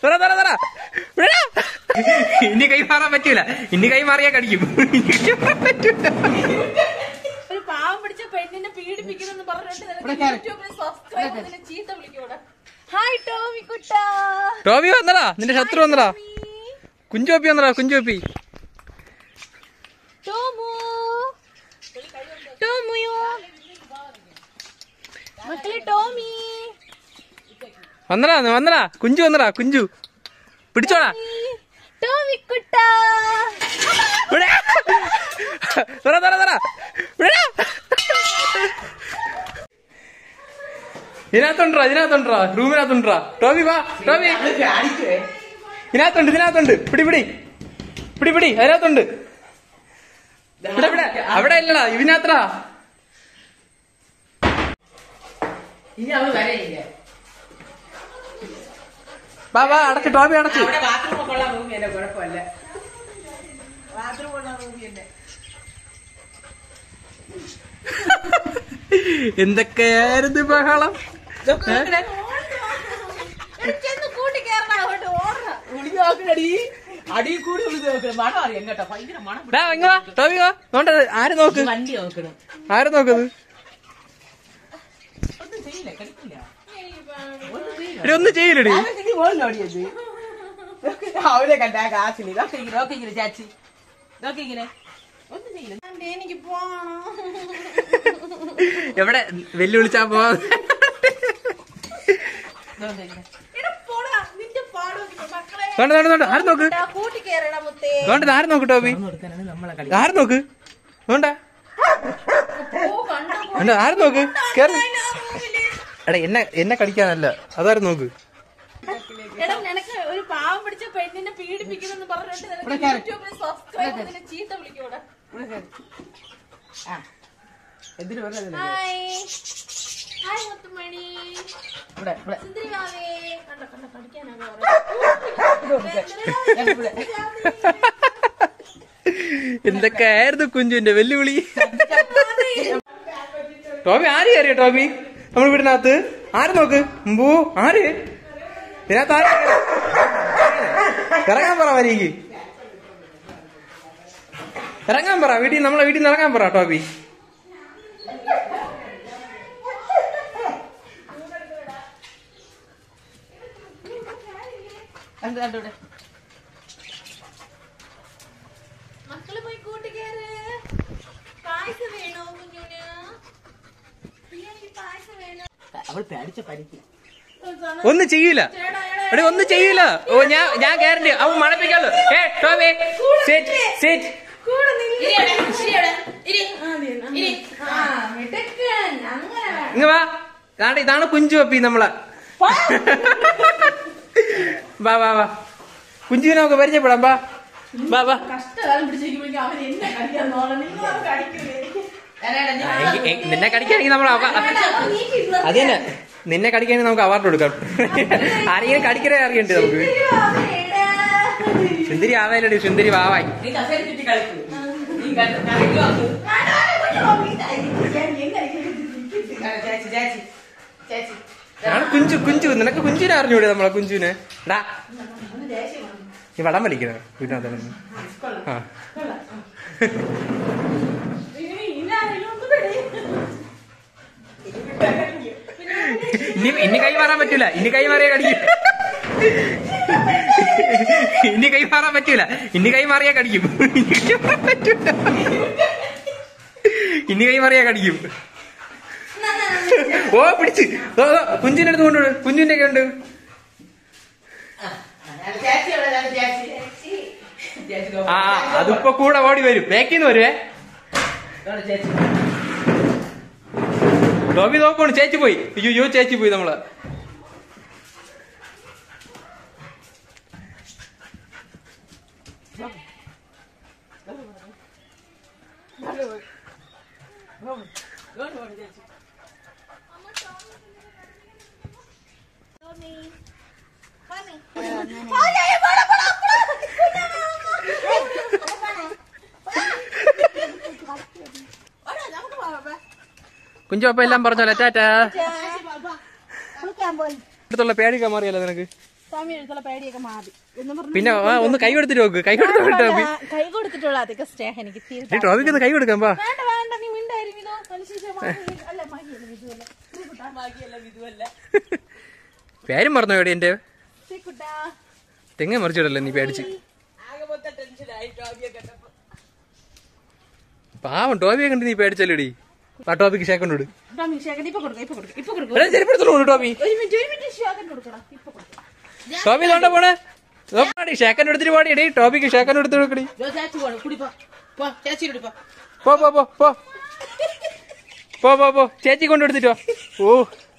ഇനി കൈ മാറാൻ പറ്റൂല. ഇനി കൈ മാറിയാ കടിക്കും. ഒരു പാവം പിടിച്ച പെണ്ണിനെ പീഡിപ്പിക്കുന്നെന്ന് പറഞ്ഞിട്ട് ചീത്ത വിളിക്കൂടെ. ഹായ് ടോമി കുട്ടാ. ടോമി വന്നടാ, നിന്റെ ശത്രു വന്നടാ. കുഞ്ചോപ്പി വന്നടാ, കുഞ്ചോപ്പി. മക്കളെ ടോമി വന്നടാ, വന്നടാ, കുഞ്ചു വന്നടാ, കുഞ്ചു പിടിച്ചോടാ. ടോമി കുട്ടാ. ഇതിനകത്തുണ്ടാ, ഇതിനകത്തുണ്ടാ, റൂമിനകത്തുണ്ടാ. ടോമി വാ, ടോമി ഇതിനകത്തുണ്ട്, ഇതിനകത്തുണ്ട്. പിടി പിടി പിടി പിടി, അതിനകത്തുണ്ട്. ഇവിടെ ഇവിടെ അവിടെ ഇല്ലടാ, ഇതിനകത്തടാ. വാ വാ, അടച്ച് ടോമി അടച്ച്. എന്തൊക്കെയായിരുന്നു ബഹളം. അടി കൂടി മണം അറിയാം കേട്ടോ. ഭയങ്കര മണം. ടോമി വാ, നോണ്ടത് ആര് നോക്ക്, വണ്ടി നോക്കണം. ആര് നോക്കുന്നത്. ഒന്നും ചെയ്യില്ല, കളിക്കില്ല. ഒന്നും ചെയ്യില്ലടി. അവരെ കണ്ട കാശിന് നോക്കിങ്ങനെ ചാച്ചി നോക്കിങ്ങനെ ഒന്നും ചെയ്യില്ല. എനിക്ക് പോണം. എവിടെ വെല്ലുവിളിച്ചാ പോവാ. ആര് നോക്ക്, നോണ്ട ആര് നോക്ക് ടോമി, ആര് നോക്ക്, നോണ്ട ആര് നോക്ക്. കേറി എടാ, എന്നെ കടിക്കാനല്ല, അതാരും നോക്ക്. നിനക്ക് ഒരു പാവം പിടിച്ച പെണ്ണിനെ പീഡിപ്പിക്കുന്നെന്ന് പറഞ്ഞിട്ട് ചീത്ത വിളിക്കൂടെ. എന്തിനു പറഞ്ഞത്? ഹായ് മുത്തുമണി. എന്തൊക്കെയായിരുന്നു കുഞ്ചുവിന്റെ വെല്ലുവിളി. ടോമി ആര് കയറിയ ടോമി നമ്മൾ വീടിനകത്ത്? ആര് നോക്ക്, മുമ്പോ ആര് ഇതിനകത്ത് ആര് ഇറങ്ങാൻ പറ, വരിക്ക് ഇറങ്ങാൻ പറ, നമ്മളെ വീട്ടിൽ നിന്ന് ഇറങ്ങാൻ പറ ടോമി. മക്കള് പോയി കൂട്ടിക്കേറ്. പായസം വേണോ കുഞ്ഞുന്? പായസം വേണോ? അവൾ പേടിച്ച പരിക്ക് ഒന്നും ചെയ്യൂല എടി, ഒന്നും ചെയ്യൂല. ഓ ഞാൻ ഗ്യാരണ്ടി, അവൻ മണപ്പിക്കാലോ. Tomy set set. ഇങ്ങ വാ, കാരണം ഇതാണ് കുഞ്ചു അപ്പി നമ്മളെ. വാ വാ വാ, കുഞ്ചുവിനെ നമുക്ക് പരിചയപ്പെടാം. വാ വാ വാ. കഷ്ടകാലം പിടിച്ചിരിക്കുമ്പോഴേക്കും അവൻ എന്നെ കടിക്കാൻ നോക്കണം. നിങ്ങളത് കടിക്കില്ലേ? നിന്നെ കടിക്കുകയാണെങ്കിൽ നമ്മൾ അത് തന്നെ, നിന്നെ കടിക്കുകയാണെങ്കിൽ നമുക്ക് അവാർഡ് കൊടുക്കാം. ആരെങ്കിലും കടിക്കലേ അറിയണ്ടേ നമുക്ക്. സുന്ദരി ആവായില്ലടി, സുന്ദരി വാവായി. കുഞ്ചു കുഞ്ചു, നിനക്ക് കുഞ്ചുവിനെ അറിഞ്ഞൂടെ നമ്മളെ കുഞ്ചുവിനെ? ഡാ നീ വടം വലിക്കണേ വീട്ടിനകത്ത്. ആ ഇനി കൈ മാറാൻ പറ്റൂല, ഇനി കൈ മാറിയാ കടിക്കും. ഇനി കൈ മാറാൻ പറ്റൂല, ഇനി കൈ മാറിയാ കടിക്കും. ഇനി കൈ മാറിയാ കടിക്കും. ഓ പിടിച്ച് കുഞ്ചിന്റെ അടുത്ത് കൊണ്ടുപോയി. കുഞ്ചിന്റെ ഒക്കെ ഉണ്ട്. ആ അതിപ്പോ കൂടെ ഓടി വരും, ബാക്കിന്ന് വരുവേ. ടോമി നോക്കണു, ചേച്ചി പോയി. അയ്യോ ചേച്ചി പോയി നമ്മള്. കുഞ്ചു അപ്പൊ എല്ലാം പറഞ്ഞോലെ ടാറ്റാ. അടുത്തുള്ള പേടിക്കാൻ മാറിയല്ലോ നിനക്ക്. ടോമി എടുത്തുള്ള പേടിയൊക്കെ മാറി എന്ന് പറഞ്ഞു. പിന്നെ ഒന്ന് കൈ കൊടുത്തിട്ട് നോക്ക്. കൈ കൊടുത്തോ ടോബി. കൈ കൊടുത്തിട്ടുള്ള അതൊക്കെ സ്നേഹം എനിക്ക് തീരെ. ടോബിക്ക് ഒന്ന് കൈ കൊടുക്കാം. വേണ്ട വേണ്ട, നീ മിണ്ടായിരിക്കും. അല്ല മാഗിയല്ല വിധുവല്ല, മാഗിയല്ല വിധുവല്ല. പേരും മറന്നോ എവിടെ എന്റെ ശ്രീകുട്ടാ? തെങ്ങ മറിച്ചിടല്ലേ നീ പേടിച്ച്. ആകെ മൊത്തം ടെൻഷനായി ടോബിയെ കണ്ടപ്പോ. പാവം ടോബിയെ കണ്ട് നീ പേടിച്ചല്ലോടി. ആ ടോബിക്ക് ഷേക്ക് കൊണ്ടുവിട്. ടോമി ഷേക്കൻ ഇപ്പൊ കൊടുക്കും. ചെരുപ്പെടുത്തോളൂ ടോബി. ഒരു മിനിറ്റ് ഷേക്കൻ കൊടുക്കണം. ഇപ്പൊ കൊടുക്കണം. ടോബി തോണ്ട പോണേ. ഷേക്കൻ എടുത്തിട്ട് പാടിയടി. ടോബിക്ക് ഷേക്കൻ എടുത്ത് കൊടുക്കടി. ചാച്ചി പോണം കുടിപ്പോ. പോ ചാച്ചിയുടെ പോ പോ പോ പോ പോ പോ പോ ചേച്ചി കൊണ്ടെടുത്തിട്ടോ. ഓ